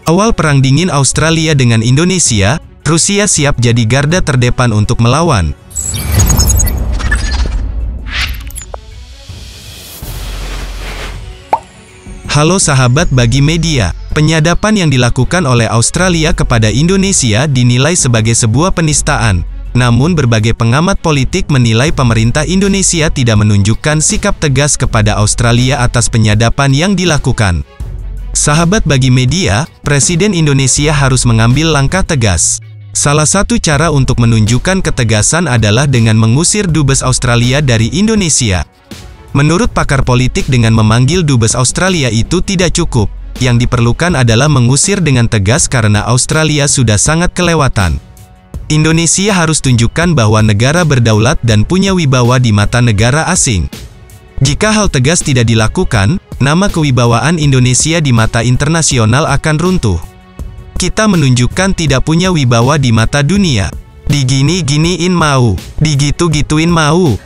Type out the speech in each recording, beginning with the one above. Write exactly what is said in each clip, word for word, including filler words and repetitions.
Awal Perang Dingin Australia dengan Indonesia, Rusia siap jadi garda terdepan untuk melawan. Halo sahabat Bagi Media, penyadapan yang dilakukan oleh Australia kepada Indonesia dinilai sebagai sebuah penistaan. Namun berbagai pengamat politik menilai pemerintah Indonesia tidak menunjukkan sikap tegas kepada Australia atas penyadapan yang dilakukan. Sahabat Bagi Media, Presiden Indonesia harus mengambil langkah tegas. Salah satu cara untuk menunjukkan ketegasan adalah dengan mengusir dubes Australia dari Indonesia. Menurut pakar politik, dengan memanggil dubes Australia itu tidak cukup. Yang diperlukan adalah mengusir dengan tegas karena Australia sudah sangat kelewatan. Indonesia harus tunjukkan bahwa negara berdaulat dan punya wibawa di mata negara asing. Jika hal tegas tidak dilakukan, nama kewibawaan Indonesia di mata internasional akan runtuh. Kita menunjukkan tidak punya wibawa di mata dunia. Digini-giniin mau, digitu-gituin mau.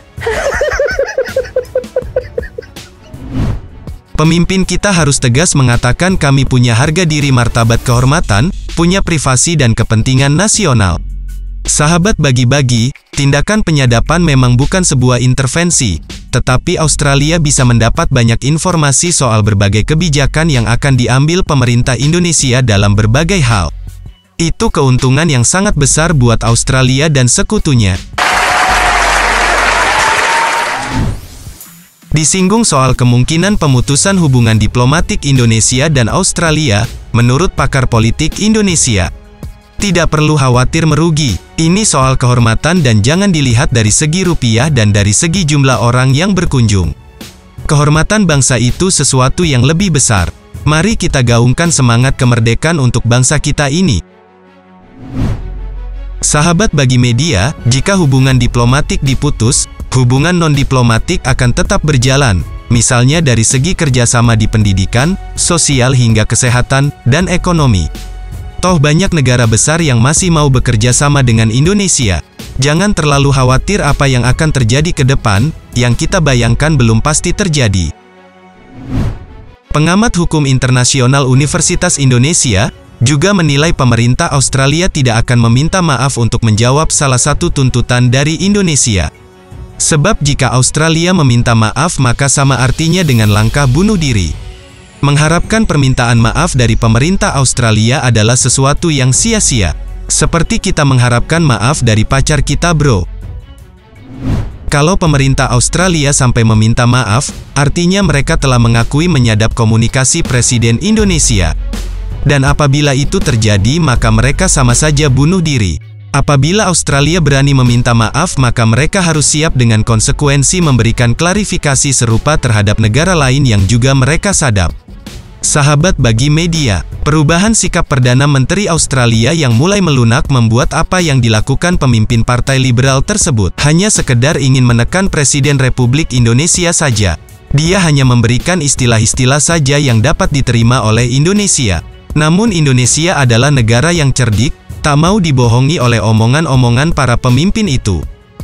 Pemimpin kita harus tegas mengatakan kami punya harga diri, martabat, kehormatan, punya privasi dan kepentingan nasional. Sahabat Bagi-Bagi, tindakan penyadapan memang bukan sebuah intervensi, tetapi Australia bisa mendapat banyak informasi soal berbagai kebijakan yang akan diambil pemerintah Indonesia dalam berbagai hal. Itu keuntungan yang sangat besar buat Australia dan sekutunya. Disinggung soal kemungkinan pemutusan hubungan diplomatik Indonesia dan Australia, menurut pakar politik Indonesia, tidak perlu khawatir merugi. Ini soal kehormatan dan jangan dilihat dari segi rupiah dan dari segi jumlah orang yang berkunjung. Kehormatan bangsa itu sesuatu yang lebih besar. Mari kita gaungkan semangat kemerdekaan untuk bangsa kita ini. Sahabat Bagi Media, jika hubungan diplomatik diputus, hubungan non-diplomatik akan tetap berjalan, misalnya dari segi kerjasama di pendidikan, sosial hingga kesehatan, dan ekonomi. Toh banyak negara besar yang masih mau bekerja sama dengan Indonesia. Jangan terlalu khawatir apa yang akan terjadi ke depan, yang kita bayangkan belum pasti terjadi. Pengamat hukum internasional Universitas Indonesia juga menilai pemerintah Australia tidak akan meminta maaf untuk menjawab salah satu tuntutan dari Indonesia. Sebab jika Australia meminta maaf maka sama artinya dengan langkah bunuh diri. Mengharapkan permintaan maaf dari pemerintah Australia adalah sesuatu yang sia-sia. Seperti kita mengharapkan maaf dari pacar kita, bro. Kalau pemerintah Australia sampai meminta maaf, artinya mereka telah mengakui menyadap komunikasi Presiden Indonesia. Dan apabila itu terjadi maka mereka sama saja bunuh diri. Apabila Australia berani meminta maaf maka mereka harus siap dengan konsekuensi memberikan klarifikasi serupa terhadap negara lain yang juga mereka sadap. Sahabat Bagi Media, perubahan sikap Perdana Menteri Australia yang mulai melunak membuat apa yang dilakukan pemimpin Partai Liberal tersebut hanya sekedar ingin menekan Presiden Republik Indonesia saja. Dia hanya memberikan istilah-istilah saja yang dapat diterima oleh Indonesia. Namun Indonesia adalah negara yang cerdik, tak mau dibohongi oleh omongan-omongan para pemimpin itu.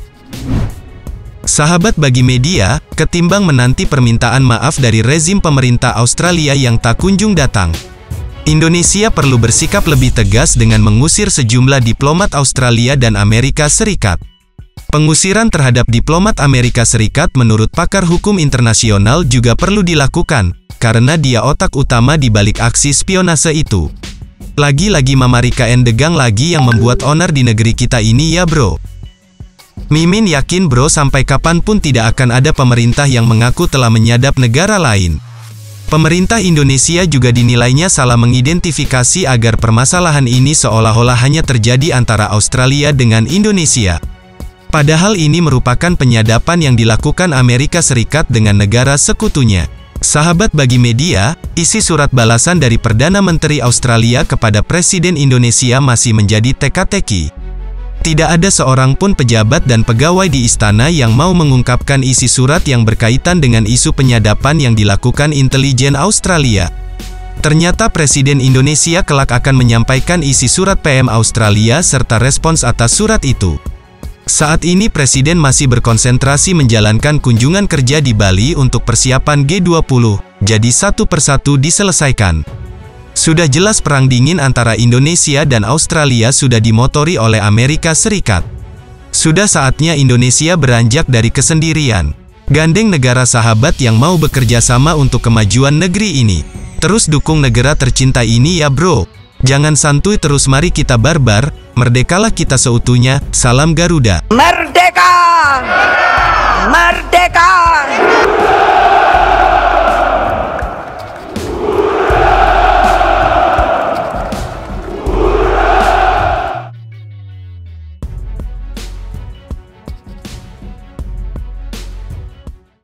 Sahabat Bagi Media, ketimbang menanti permintaan maaf dari rezim pemerintah Australia yang tak kunjung datang, Indonesia perlu bersikap lebih tegas dengan mengusir sejumlah diplomat Australia dan Amerika Serikat. Pengusiran terhadap diplomat Amerika Serikat menurut pakar hukum internasional juga perlu dilakukan, karena dia otak utama di balik aksi spionase itu. Lagi-lagi Mama Rika Endegang lagi yang membuat onar di negeri kita ini ya bro. Mimin yakin bro sampai kapanpun tidak akan ada pemerintah yang mengaku telah menyadap negara lain. Pemerintah Indonesia juga dinilainya salah mengidentifikasi agar permasalahan ini seolah-olah hanya terjadi antara Australia dengan Indonesia. Padahal ini merupakan penyadapan yang dilakukan Amerika Serikat dengan negara sekutunya. Sahabat Bagi Media, isi surat balasan dari Perdana Menteri Australia kepada Presiden Indonesia masih menjadi teka-teki. Tidak ada seorang pun pejabat dan pegawai di istana yang mau mengungkapkan isi surat yang berkaitan dengan isu penyadapan yang dilakukan intelijen Australia. Ternyata Presiden Indonesia kelak akan menyampaikan isi surat P M Australia serta respons atas surat itu. Saat ini Presiden masih berkonsentrasi menjalankan kunjungan kerja di Bali untuk persiapan G dua puluh, jadi satu persatu diselesaikan. Sudah jelas perang dingin antara Indonesia dan Australia sudah dimotori oleh Amerika Serikat. Sudah saatnya Indonesia beranjak dari kesendirian. Gandeng negara sahabat yang mau bekerja sama untuk kemajuan negeri ini. Terus dukung negara tercinta ini ya bro. Jangan santuy terus, mari kita barbar, merdekalah kita seutuhnya, salam Garuda. Merdeka! Merdeka!